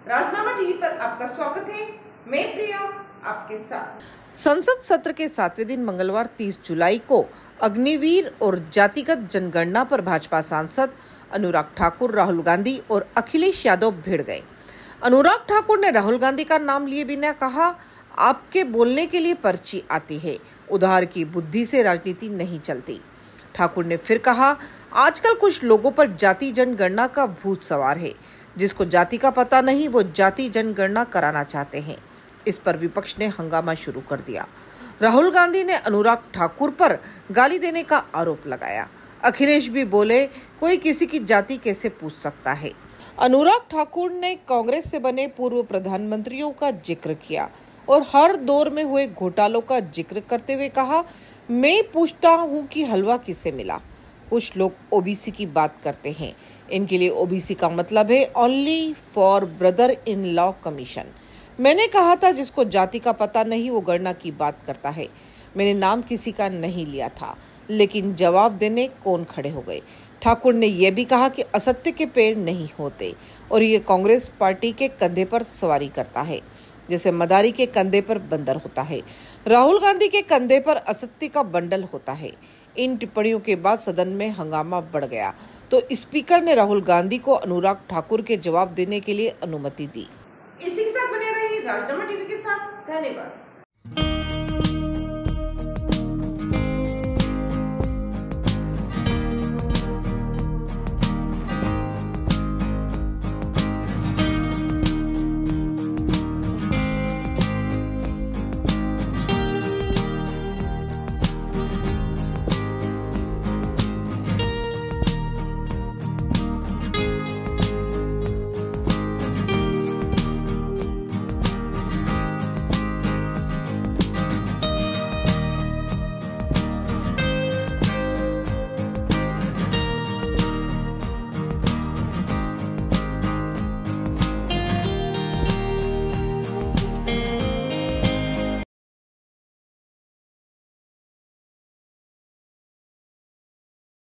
राजनामा TV पर आपका स्वागत है। मैं प्रिया आपके साथ। संसद सत्र के 7वें दिन मंगलवार 30 जुलाई को अग्निवीर और जातिगत जनगणना पर भाजपा सांसद अनुराग ठाकुर, राहुल गांधी और अखिलेश यादव भिड़ गए। अनुराग ठाकुर ने राहुल गांधी का नाम लिए बिना कहा, आपके बोलने के लिए पर्ची आती है, उधार की बुद्धि से राजनीति नहीं चलती। ठाकुर ने फिर कहा, आजकल कुछ लोगों पर जाति जनगणना का भूत सवार है। जिसको जाति का पता नहीं वो जाति जनगणना कराना चाहते हैं। इस पर विपक्ष ने हंगामा शुरू कर दिया। राहुल गांधी ने अनुराग ठाकुर पर गाली देने का आरोप लगाया। अखिलेश भी बोले, कोई किसी की जाति कैसे पूछ सकता है। अनुराग ठाकुर ने कांग्रेस से बने पूर्व प्रधानमंत्रियों का जिक्र किया और हर दौर में हुए घोटालों का जिक्र करते हुए कहा, मैं पूछता हूँ कि हलवा किससे मिला। कुछ लोग ओबीसी की बात करते हैं, इनके लिए ओबीसी का मतलब है only for brother in law commission. मैंने कहा था जिसको जाति का पता नहीं वो गणना की बात करता है। मैंने नाम किसी का नहीं लिया था, लेकिन जवाब देने कौन खड़े हो गए। ठाकुर ने यह भी कहा कि असत्य के पेड़ नहीं होते और ये कांग्रेस पार्टी के कंधे पर सवारी करता है, जैसे मदारी के कंधे पर बंदर होता है। राहुल गांधी के कंधे पर असत्य का बंडल होता है। इन टिप्पणियों के बाद सदन में हंगामा बढ़ गया तो स्पीकर ने राहुल गांधी को अनुराग ठाकुर के जवाब देने के लिए अनुमति दी। इसी के साथ बने रहिए राजनामा टीवी के साथ। धन्यवाद।